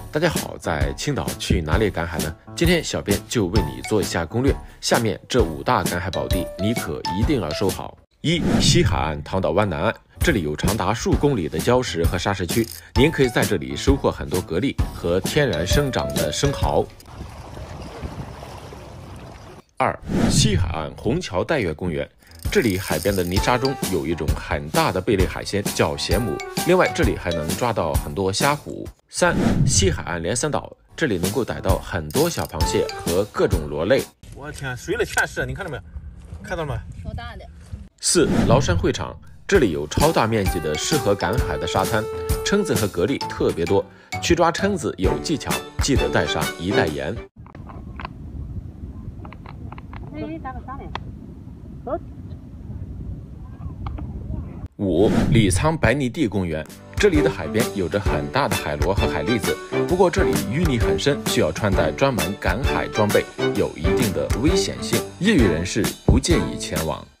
大家好，在青岛去哪里赶海呢？今天小编就为你做一下攻略。下面这5大赶海宝地，你可一定要收好。1. 西海岸唐岛湾南岸，这里有长达数公里的礁石和沙石区，您可以在这里收获很多蛤蜊和天然生长的生蚝。2. 西海岸虹桥带月公园。这里海边的泥沙中有一种很大的贝类海鲜，叫咸母。另外，这里还能抓到很多虾虎。3. 西海岸连三岛，这里能够逮到很多小螃蟹和各种螺类。我天，水里全是，你看到没有？看到了吗？ 挺大的。 4. 崂山会场，这里有超大面积的适合赶海的沙滩，蛏子和蛤蜊特别多。去抓蛏子有技巧，记得带上1袋盐。5. 李沧白泥地公园，这里的海边有着很大的海螺和海蛎子，不过这里淤泥很深，需要穿戴专门赶海装备，有一定的危险性，业余人士不建议前往。